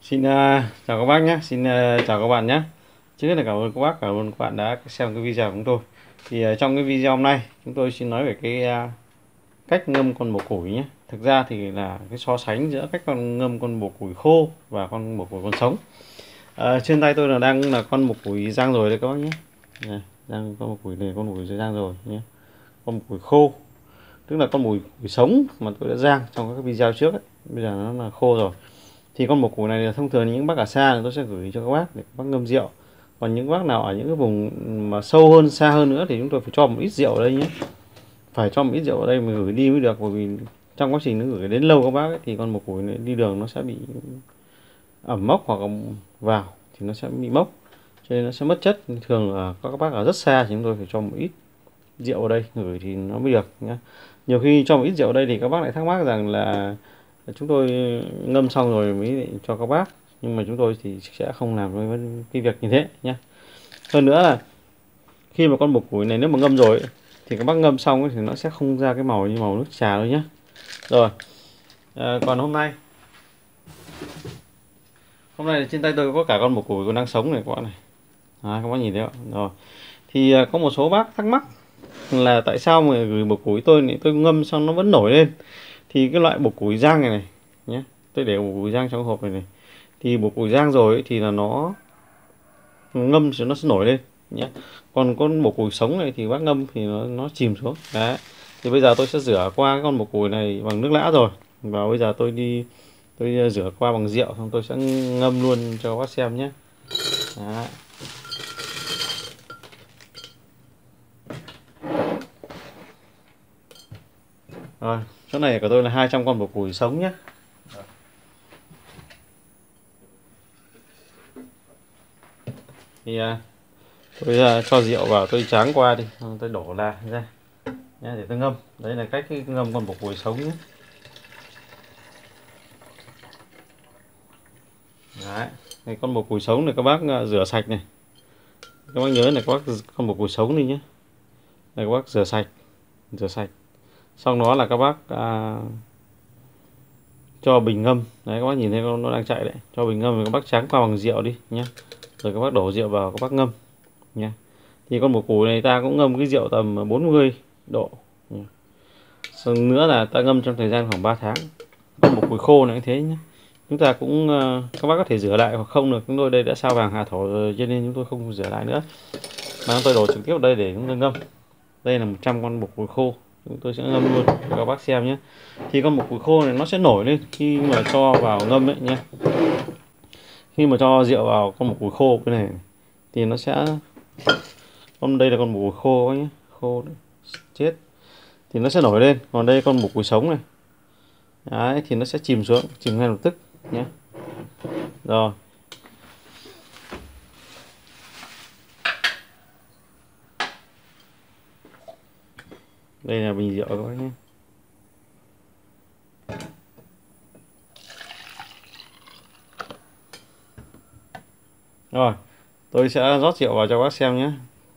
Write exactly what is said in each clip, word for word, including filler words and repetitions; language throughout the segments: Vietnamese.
Xin uh, chào các bác nhé, xin uh, chào các bạn nhé. Trước hết là cảm ơn các bác, cảm ơn các bạn đã xem cái video của chúng tôi. Thì uh, trong cái video hôm nay chúng tôi xin nói về cái uh, cách ngâm con bồ củi nhé. Thực ra thì là cái so sánh giữa cách con ngâm con bồ củi khô và con bồ củi còn sống. Uh, trên tay tôi là đang là con bồ củi rang rồi đấy các bác nhé. Này, rang con bồ củi này, con bồ củi rang rồi nhé. Con bồ củi khô, tức là con bồ củi sống mà tôi đã rang trong các video trước ấy. Bây giờ nó là khô rồi. Thì con bồ củi này là thông thường những bác ở xa thì tôi sẽ gửi cho các bác để các bác ngâm rượu. Còn những bác nào ở những cái vùng mà sâu hơn, xa hơn nữa thì chúng tôi phải cho một ít rượu ở đây nhé. Phải cho một ít rượu ở đây mình gửi đi mới được, bởi vì trong quá trình nó gửi đến lâu các bác ấy, thì con bồ củi này đi đường nó sẽ bị ẩm mốc hoặc là vào thì nó sẽ bị mốc, cho nên nó sẽ mất chất. Thường là các bác ở rất xa thì chúng tôi phải cho một ít rượu ở đây gửi thì nó mới được nhé. Nhiều khi cho một ít rượu ở đây thì các bác lại thắc mắc rằng là chúng tôi ngâm xong rồi mới cho các bác, nhưng mà chúng tôi thì sẽ không làm cái việc như thế nhé. Hơn nữa là khi mà con bồ củi này nếu mà ngâm rồi thì các bác ngâm xong thì nó sẽ không ra cái màu như màu nước trà đâu nhé. Rồi à, còn hôm nay hôm nay trên tay tôi có cả con bồ củi còn đang sống này các bạn này, à, các bác nhìn thấy không? Rồi thì có một số bác thắc mắc là tại sao mà gửi bồ củi tôi này tôi ngâm xong nó vẫn nổi lên. Thì cái loại bồ củi rang này này nhé, tôi để bồ củi rang trong hộp này này, thì bồ củi rang rồi ấy, thì là nó ngâm thì nó sẽ nổi lên nhé. Còn con bồ củi sống này thì bác ngâm thì nó nó chìm xuống đấy. Thì bây giờ tôi sẽ rửa qua cái con bồ củi này bằng nước lã rồi, và bây giờ tôi đi tôi rửa qua bằng rượu, xong tôi sẽ ngâm luôn cho các bác xem nhé. Đấy. Rồi, chỗ này của tôi là hai trăm con bồ củi sống nhé. Thì à, tôi à, cho rượu vào, tôi tráng qua đi, tôi đổ là ra nhé, để tôi ngâm. Đấy là cách ngâm con bồ củi sống nhé. Đấy, này, con bồ củi sống này các bác uh, rửa sạch này. Các bác nhớ này, các bác con bồ củi sống đi nhé. Này các bác rửa sạch, rửa sạch. Xong đó là các bác uh, cho bình ngâm. Đấy các bác nhìn thấy nó đang chạy đấy. Cho bình ngâm thì các bác tráng qua bằng rượu đi nhé. Rồi các bác đổ rượu vào, các bác ngâm nhé. Thì con bồ củi này ta cũng ngâm cái rượu tầm bốn mươi độ. Xong nữa là ta ngâm trong thời gian khoảng ba tháng. Con bồ củi khô này cũng thế nhé. Chúng ta cũng các bác có thể rửa lại hoặc không được, chúng tôi đây đã sao vàng hạ thổ rồi cho nên chúng tôi không rửa lại nữa, mà tôi đổ trực tiếp vào đây để chúng tôi ngâm. Đây là một trăm con bồ củi khô, chúng tôi sẽ ngâm luôn cho các bác xem nhé. Thì con bồ củi khô này nó sẽ nổi lên khi mà cho vào ngâm ấy nhé. Khi mà cho rượu vào con bồ củi khô cái này thì nó sẽ, con đây là con bồ củi khô nhé, khô đấy. Chết thì nó sẽ nổi lên. Còn đây con bồ củi sống này, đấy, thì nó sẽ chìm xuống, chìm ngay lập tức nhé. Rồi đây là bình rượu các bác nhé. Rồi tôi sẽ rót rượu vào cho các bác xem nhé.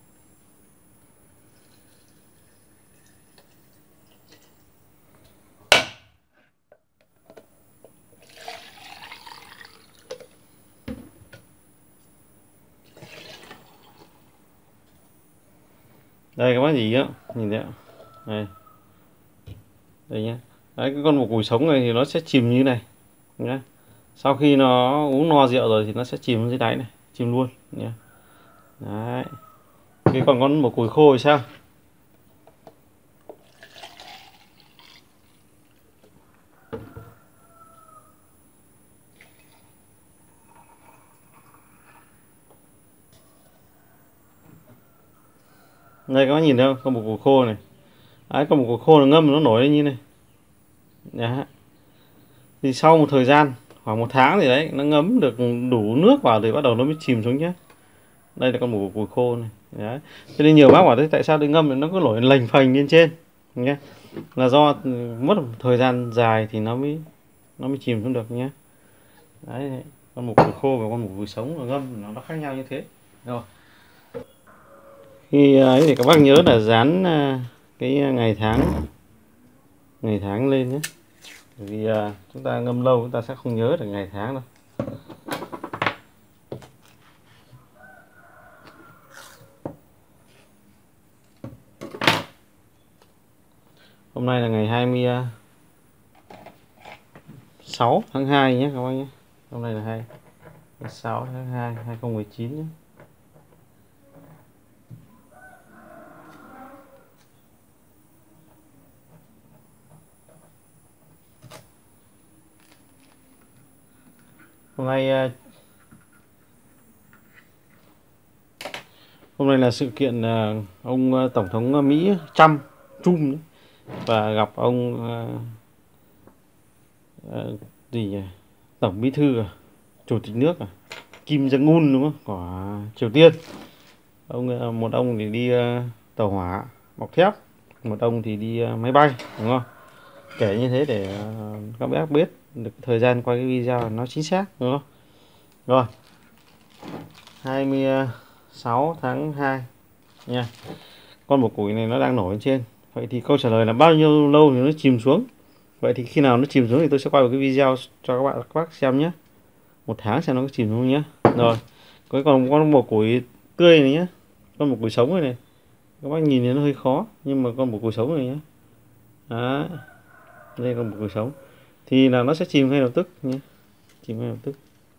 Đây các bác gì á, nhìn thấy ạ. Đây. Đây nhé. Đấy, cái con bồ củi sống này thì nó sẽ chìm như này nhé. Sau khi nó uống no rượu rồi thì nó sẽ chìm dưới đáy này, chìm luôn nhé. Đấy. Cái còn con bồ củi khô thì sao? Đây các bác nhìn thấy không? Con bồ củi khô này. Đấy, con bồ củi khô nó ngâm nó nổi lên như này. Đấy. Thì sau một thời gian khoảng một tháng thì đấy nó ngấm được đủ nước vào thì bắt đầu nó mới chìm xuống nhé. Đây là con bồ củi khô này. Đấy. Cho nên nhiều bác bảo thế tại sao để ngâm thì nó cứ nổi lềnh phềnh lên trên nhé. Là do mất một thời gian dài thì nó mới nó mới chìm xuống được nhé. Đấy, con bồ củi khô và con bồ củi sống và ngâm nó khác nhau như thế. Rồi. Khi ấy thì các bác nhớ là dán cái ngày tháng ngày tháng lên nhé. Bởi vì chúng ta ngâm lâu chúng ta sẽ không nhớ được ngày tháng đâu. Hôm nay là ngày hai mươi sáu tháng hai nhé các bác nhé. Hôm nay là hai mươi sáu tháng hai hai không một chín nhé. Hôm nay hôm nay là sự kiện ông Tổng thống Mỹ Trump Trump và gặp ông uh, gì nhỉ? Tổng Bí thư à? Chủ tịch nước à? Kim Jong Un đúng không? Của Triều Tiên. Ông một ông thì đi uh, tàu hỏa bọc thép, một ông thì đi uh, máy bay đúng không? Kể như thế để uh, các bác biết được thời gian quay cái video nó chính xác đúng không? Rồi. hai mươi sáu tháng hai nha. Con bồ củi này nó đang nổi lên trên. Vậy thì câu trả lời là bao nhiêu lâu thì nó chìm xuống? Vậy thì khi nào nó chìm xuống thì tôi sẽ quay một cái video cho các bạn các bác xem nhé. Một tháng xem nó có chìm xuống nhé. Rồi. Cái còn con bồ củi tươi này nhé. Con bồ củi sống này này. Các bác nhìn thì nó hơi khó, nhưng mà con bồ củi sống này nhé. Đó. Đây con bồ củi sống. Thì là nó sẽ chìm ngay lập tức nhé. Chìm ngay lập tức.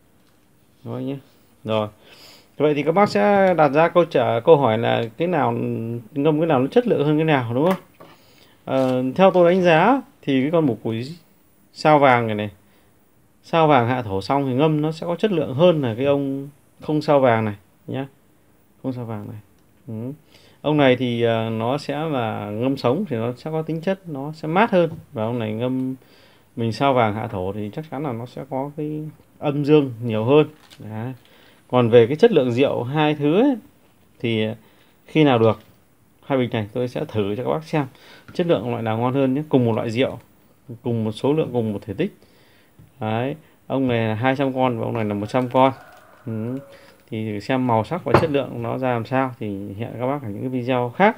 Đó nhé. Rồi. Vậy thì các bác sẽ đặt ra câu trả câu hỏi là cái nào ngâm cái nào nó chất lượng hơn cái nào đúng không? À, theo tôi đánh giá thì cái con bồ củi sao vàng này này, sao vàng hạ thổ xong thì ngâm nó sẽ có chất lượng hơn là cái ông không sao vàng này nhá, không sao vàng này. Ừ. Ông này thì uh, nó sẽ là ngâm sống thì nó sẽ có tính chất nó sẽ mát hơn, và ông này ngâm mình sao vàng hạ thổ thì chắc chắn là nó sẽ có cái âm dương nhiều hơn. Đấy. Còn về cái chất lượng rượu hai thứ ấy, thì khi nào được hai bình này tôi sẽ thử cho các bác xem chất lượng loại nào ngon hơn nhé. Cùng một loại rượu, cùng một số lượng, cùng một thể tích. Đấy. Ông này là hai trăm con và ông này là một trăm con. Ừ. Thì xem màu sắc và chất lượng nó ra làm sao thì hẹn các bác ở những cái video khác.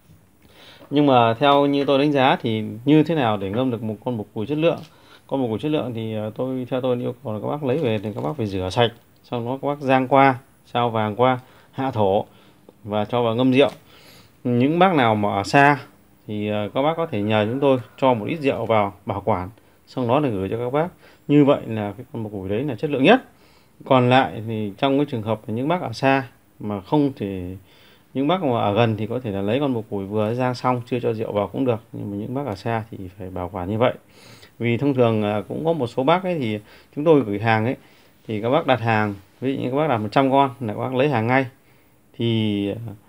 Nhưng mà theo như tôi đánh giá thì như thế nào để ngâm được một con bồ củi chất lượng? Con bồ củi chất lượng thì tôi theo tôi yêu cầu là các bác lấy về thì các bác phải rửa sạch, sau đó các bác rang qua, sao vàng qua, hạ thổ và cho vào ngâm rượu. Những bác nào mà ở xa thì các bác có thể nhờ chúng tôi cho một ít rượu vào bảo quản, sau đó là gửi cho các bác. Như vậy là cái con bồ củi đấy là chất lượng nhất. Còn lại thì trong cái trường hợp những bác ở xa mà không thể, những bác mà ở gần thì có thể là lấy con bồ củi vừa rang xong chưa cho rượu vào cũng được, nhưng mà những bác ở xa thì phải bảo quản như vậy. Vì thông thường cũng có một số bác ấy thì chúng tôi gửi hàng ấy thì các bác đặt hàng, ví dụ như các bác đặt một trăm con là các bác lấy hàng ngay thì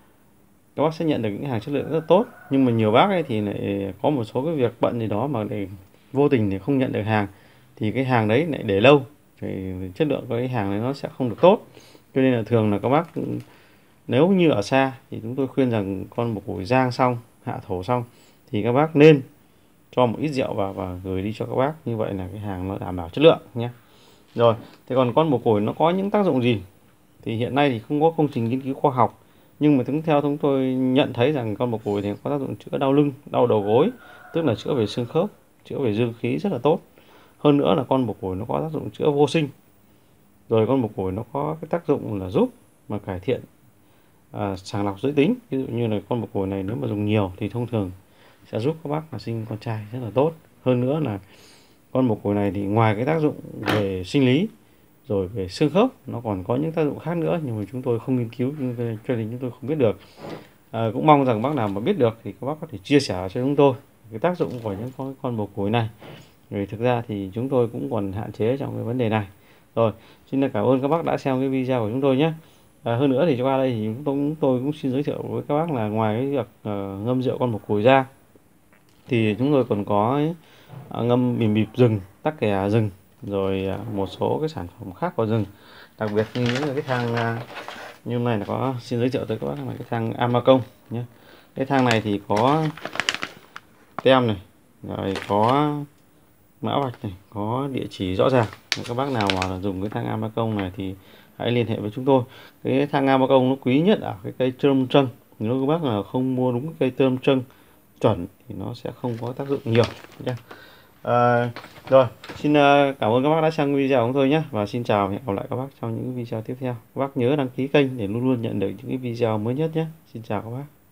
các bác sẽ nhận được những hàng chất lượng rất tốt. Nhưng mà nhiều bác ấy thì lại có một số cái việc bận gì đó mà để vô tình thì không nhận được hàng, thì cái hàng đấy lại để lâu thì chất lượng của cái hàng đấy nó sẽ không được tốt. Cho nên là thường là các bác nếu như ở xa thì chúng tôi khuyên rằng con bồ củi rang xong, hạ thổ xong thì các bác nên cho một ít rượu vào và gửi đi cho các bác. Như vậy là cái hàng nó đảm bảo chất lượng nhé. Rồi, thế còn con bồ củi nó có những tác dụng gì? Thì hiện nay thì không có công trình nghiên cứu khoa học, nhưng mà theo chúng tôi nhận thấy rằng con bồ củi thì có tác dụng chữa đau lưng, đau đầu gối, tức là chữa về xương khớp, chữa về dương khí rất là tốt. Hơn nữa là con bồ củi nó có tác dụng chữa vô sinh. Rồi con bồ củi nó có cái tác dụng là giúp mà cải thiện à, sàng lọc giới tính. Ví dụ như là con bồ củi này nếu mà dùng nhiều thì thông thường sẽ giúp các bác là sinh con trai rất là tốt. Hơn nữa là con bồ củi này thì ngoài cái tác dụng về sinh lý rồi về xương khớp, nó còn có những tác dụng khác nữa, nhưng mà chúng tôi không nghiên cứu cho nên chúng tôi không biết được. À, cũng mong rằng bác nào mà biết được thì các bác có thể chia sẻ cho chúng tôi cái tác dụng của những con, con bồ củi này. Vì thực ra thì chúng tôi cũng còn hạn chế trong cái vấn đề này. Rồi, xin cảm ơn các bác đã xem cái video của chúng tôi nhé. À, hơn nữa thì qua đây thì chúng tôi, chúng tôi cũng xin giới thiệu với các bác là ngoài cái việc uh, ngâm rượu con bồ củi ra thì chúng tôi còn có uh, ngâm bìm bịp rừng, tắc kè rừng, rồi uh, một số cái sản phẩm khác của rừng, đặc biệt như những cái thang uh, như này là có xin giới thiệu tới các bác là cái thang Amacong nhé. Cái thang này thì có tem này, rồi có mã vạch này, có địa chỉ rõ ràng. Các bác nào mà dùng cái thang Amacong này thì hãy liên hệ với chúng tôi. Cái thang Amacong nó quý nhất ở cái cây trơm trân. Nếu các bác nào không mua đúng cây trơm trân chuẩn thì nó sẽ không có tác dụng nhiều nhé. À, rồi, xin cảm ơn các bác đã xem video của chúng tôi nhé, và xin chào và hẹn gặp lại các bác trong những video tiếp theo. Các bác nhớ đăng ký kênh để luôn luôn nhận được những cái video mới nhất nhé. Xin chào các bác.